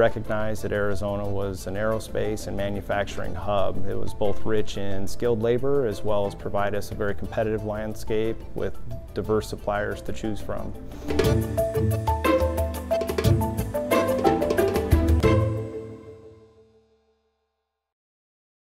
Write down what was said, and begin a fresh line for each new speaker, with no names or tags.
recognized that Arizona was an aerospace and manufacturing hub. It was both rich in skilled labor as well as provide us a very competitive landscape with diverse suppliers to choose from.